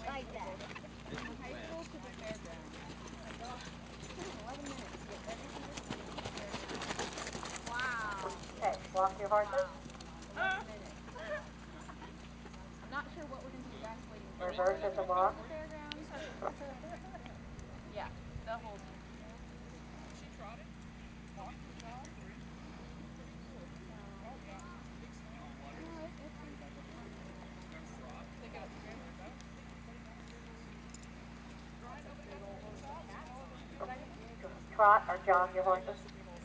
like that. From the high school to the fairground. It took us 11 minutes to get every single student to the fairground. Wow. Okay, walk your horses. 11 minutes. I'm not sure what we're going to do evacuating Reverse Glory at the from walk. the fairground. Yeah, the whole team. She trotted? Walked the dog? Pretty cool. Oh, yeah. Big smile on water. No, it seems like it's fun. Remember Brock? They get upstairs. Brian, nobody got their boots out, so no one can do anything. Trot or jog your horses.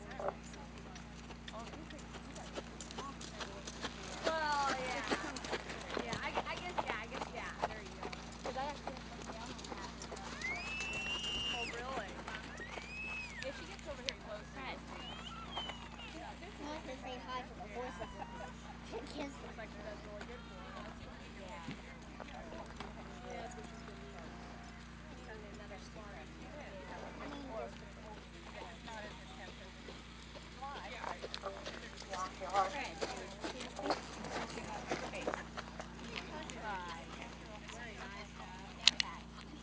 Oh, you got knocked at the Well, It's yeah. become frustrating. Yeah, I guess, yeah. There you go. Because I actually have to look down on Catherine now because she's been... Oh, really? If she gets over here closer, Fred. you'll see. I want to say hi to the horses. Kiss them. Looks like she does really good for them. Yeah. Yeah, so she's been mean. Become another smart. Yeah. I mean, Or just not as attentive. Walk your horses. Fred. Bye. Very nice. Cat.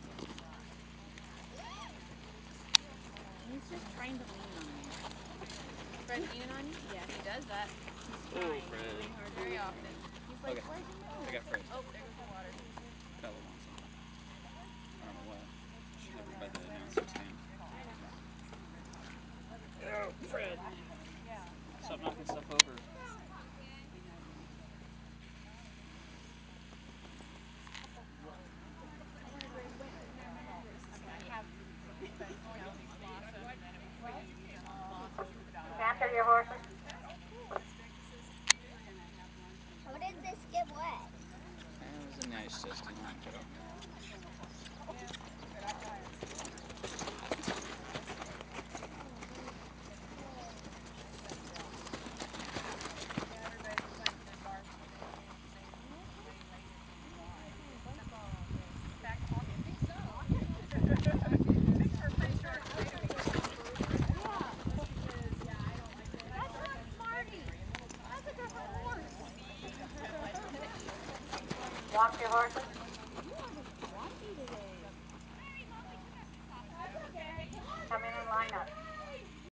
He's just trying to lean on me. Fred leaning on you? Yeah, he does that. He's Oh, trying Fred. really hard very often. He's like, Okay. where'd you I go? got Fred. Oh, there goes the water. Bella wants something. I don't know what. She's over by the announcer stand. Oh, Fred. Stop knocking stuff over. I want to grade wet hair mattress. I mean, I have some, but you know, these Blossom, and then it was Louise and Blossom moved on. Canter your horses. How did this get wet? That was a nice just line, Joe. Back to August. I think so. Picks are pretty short and sweet of me. That's not Smarty. That's a different horse. Walk your horses. You are just watchy today. Come in and line up.